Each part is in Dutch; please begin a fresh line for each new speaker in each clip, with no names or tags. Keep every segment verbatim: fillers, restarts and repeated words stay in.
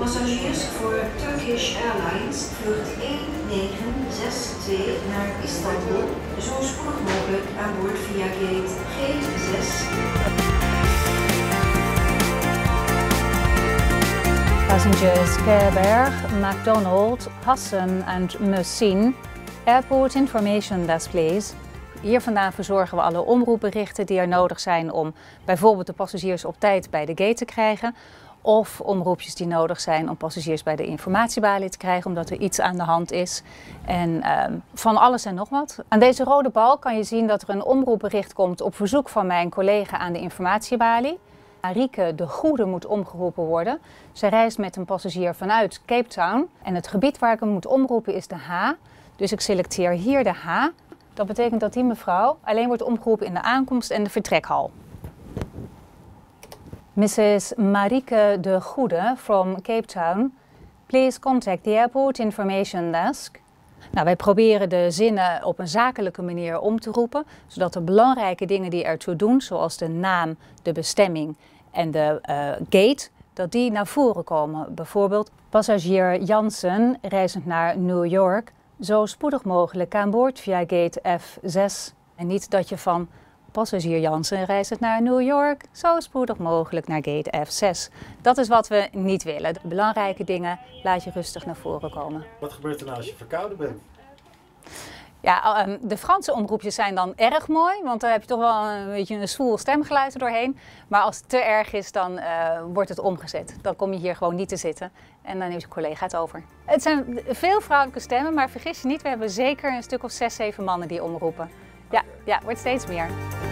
Passagiers voor Turkish Airlines vlucht één negen zes twee naar Istanbul, zo spoedig mogelijk aan boord via gate G zes.
Passengers Kerberg, McDonald, Hassan and Musin. Airport Information Desk, please. Hier vandaan verzorgen we alle omroepberichten die er nodig zijn om bijvoorbeeld de passagiers op tijd bij de gate te krijgen. Of omroepjes die nodig zijn om passagiers bij de informatiebalie te krijgen omdat er iets aan de hand is. En uh, van alles en nog wat. Aan deze rode bal kan je zien dat er een omroepbericht komt op verzoek van mijn collega aan de informatiebalie. Marieke de Goede moet omgeroepen worden. Zij reist met een passagier vanuit Cape Town. En het gebied waar ik hem moet omroepen is de H. Dus ik selecteer hier de H. Dat betekent dat die mevrouw alleen wordt omgeroepen in de aankomst en de vertrekhal. missus Marieke de Goede from Cape Town, please contact the Airport Information Desk. Nou, wij proberen de zinnen op een zakelijke manier om te roepen, zodat de belangrijke dingen die ertoe doen, zoals de naam, de bestemming en de uh, gate, dat die naar voren komen. Bijvoorbeeld passagier Jansen reizend naar New York, zo spoedig mogelijk aan boord via gate F zes. En niet dat je van passagier Jansen reizend naar New York, zo spoedig mogelijk naar gate F zes. Dat is wat we niet willen. De belangrijke dingen laat je rustig naar voren komen.
Wat gebeurt er nou als je verkouden bent?
Ja, de Franse omroepjes zijn dan erg mooi, want dan heb je toch wel een beetje een zwoel stemgeluid er doorheen. Maar als het te erg is, dan uh, wordt het omgezet. Dan kom je hier gewoon niet te zitten en dan neemt je collega het over. Het zijn veel vrouwelijke stemmen, maar vergis je niet, we hebben zeker een stuk of zes, zeven mannen die omroepen. Ja, ja, wordt steeds meer.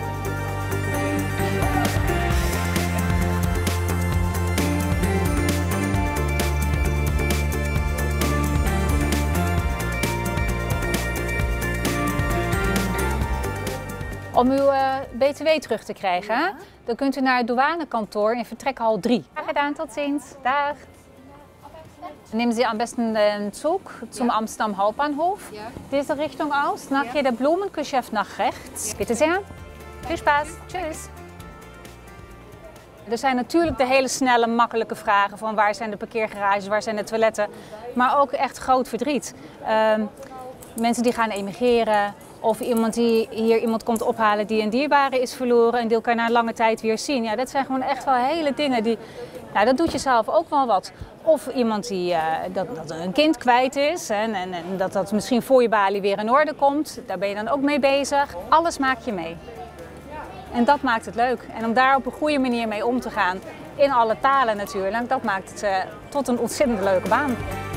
Om uw uh, B T W terug te krijgen, ja. Dan kunt u naar het douanekantoor in vertrekhal drie. Graag gedaan, tot ziens. Dag. Nehmen Sie am besten den Zug zum ja. Amsterdam Hauptbahnhof. Ja. Diese Richtung aus, nach ja. Jeder Blumengeschäft nach rechts. Ja. Bitte sehr. Viel Spaß. Tschüss. Er zijn natuurlijk de hele snelle, makkelijke vragen van waar zijn de parkeergarages, waar zijn de toiletten. Maar ook echt groot verdriet. Uh, mensen die gaan emigreren. Of iemand die hier iemand komt ophalen die een dierbare is verloren en die elkaar na lange tijd weer zien. Ja, dat zijn gewoon echt wel hele dingen die, nou, dat doet jezelf ook wel wat. Of iemand die uh, dat, dat een kind kwijt is en, en, en dat dat misschien voor je balie weer in orde komt. Daar ben je dan ook mee bezig. Alles maak je mee. En dat maakt het leuk. En om daar op een goede manier mee om te gaan, in alle talen natuurlijk, dat maakt het uh, tot een ontzettend leuke baan.